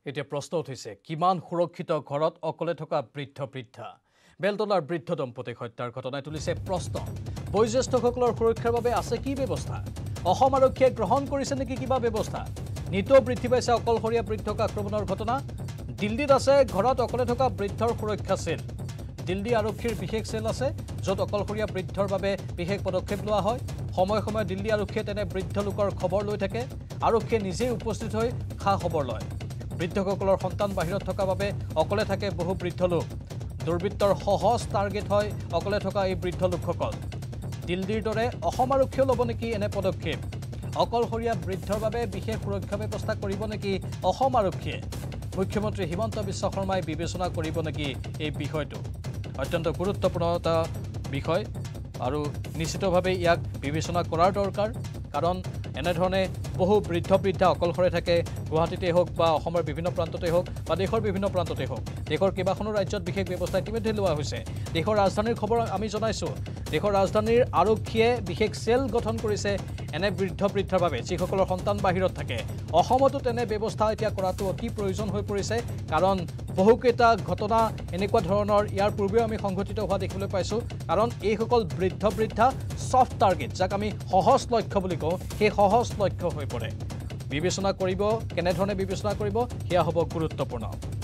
এতিয়া প্ৰশ্ন উঠিছে কিমান সুৰক্ষিত ঘৰত অকলে থকা বৃদ্ধা বেলতলাৰ বৃদ্ধ দম্পতীক হত্যাৰ ঘটনাই তুলিছে প্ৰশ্ন বয়োজ্যেষ্ঠসকলৰ সুৰক্ষাৰ বাবে আছে কি ব্যৱস্থা অসম আৰক্ষীয়ে গ্ৰহণ কৰিছে নেকি কিবা ব্যৱস্থা নিতৌ বৃদ্ধি পাইছে অকলশৰীয়া বৃদ্ধক আক্ৰমণৰ ঘটনা দিল্লীত আছে ঘৰত অকলে থকা বৃদ্ধৰ সুৰক্ষা সেল দিল্লী আৰক্ষীৰ বিশেষ সেল আছে য'ত অকলশৰীয়া বৃদ্ধৰ বাবে বিশেষ পদক্ষেপ লোৱা হয় সময় সময় দিল্লী আৰক্ষীয়ে তেনে বৃদ্ধ লোকৰ খবৰ লৈ থাকে আৰক্ষীয়ে নিজে উপস্থিত হৈ খা খবৰ লয় বৃদ্ধসকলৰ সন্তান বাহিৰত থকা বাবে অকলে থাকে বহু বৃদ্ধ লোক দুৰ্বৃত্তৰ সহজ টাৰ্গেট হয় অকলে থকা এই বৃদ্ধ লোকসকল দিল্লীৰ দৰে অসম আৰক্ষীয়ে ল'ব নেকি এনে পদক্ষেপ অকলশৰীয়া বৃদ্ধৰ বাবে বিশেষ সুৰক্ষা ব্যৱস্থা কৰিব নেকি অসম আৰক্ষীয়ে মুখ্যমন্ত্ৰী হিমন্ত বিশ্ব শৰ্মাই বিবেচনা কৰিব নেকি এই বিষয়টো অত্যন্ত গুৰুত্বপূৰ্ণ এটা বিষয় আৰু নিশ্চিতভাৱে ইয়াক বিবেচনা কৰাৰ দৰকাৰ কাৰণ এনেধৰণে বহু বৃদ্ধা অকলশৰে থাকে গুৱাহাটীতে হোক বা অসমৰ বিভিন্ন প্ৰান্ততে হোক বা দেশৰ বিভিন্ন প্ৰান্ততে হোক দেশৰ কেইবাখনো ৰাজ্যত বিশেষ ব্যৱস্থা ইতিমধ্যে লোৱা হৈছে দেশৰ ৰাজধানীৰ খবৰ আমি জনাইছোঁ দেশৰ ৰাজধানীৰ আৰক্ষীয়ে বিশেষ সেল গঠন কৰিছে এনে বৃদ্ধাৰ বাবে যিসকলৰ সন্তান বাহিৰত থাকে অসমতো তেনে ব্যৱস্থা এতিয়া কৰাটো অতি প্ৰয়োজন হৈ পৰিছে কাৰণ বহুকেইটা ঘটনা এনেকুৱা ধৰণৰ ইয়াৰ পূৰ্বেও আমি সংঘটিত হোৱা দেখিবলৈ পাইছোঁ কাৰণ এইসকল বৃদ্ধা সফট টাৰ্গেট যাক আমি সহজ লক্ষ্য বুলি কওঁ সেই সহজ লক্ষ্য হৈ পৰে বিবেচনা কৰিব কেনেধৰণে বিবেচনা কৰিব সেয়া হ'ব গুৰুত্বপূৰ্ণ